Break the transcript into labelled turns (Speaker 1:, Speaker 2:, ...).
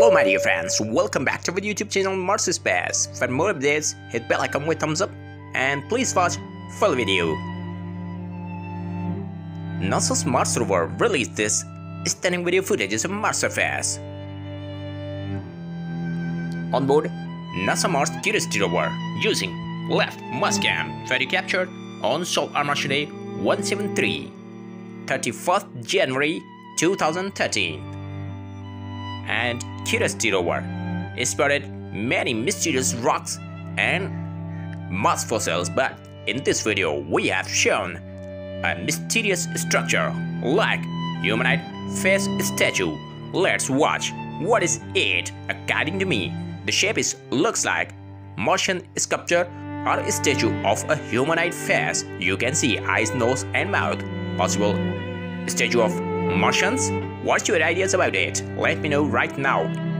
Speaker 1: Hello my dear friends, welcome back to our YouTube channel Mars Space. For more updates, hit bell icon with thumbs up and please watch full video. NASA's Mars Rover released this stunning video footage of Mars surface. On board, NASA Mars Curiosity Rover using left Mars cam video captured on Solar March Day 173, 31st January 2013. And Curiosity Rover spotted many mysterious rocks and Mars fossils, but in this video we have shown a mysterious structure like humanoid face statue. Let's watch what is it. According to me, the shape looks like Martian sculpture or a statue of a humanoid face. You can see eyes, nose and mouth. Possible statue of Martians? What's your ideas about it? Let me know right now.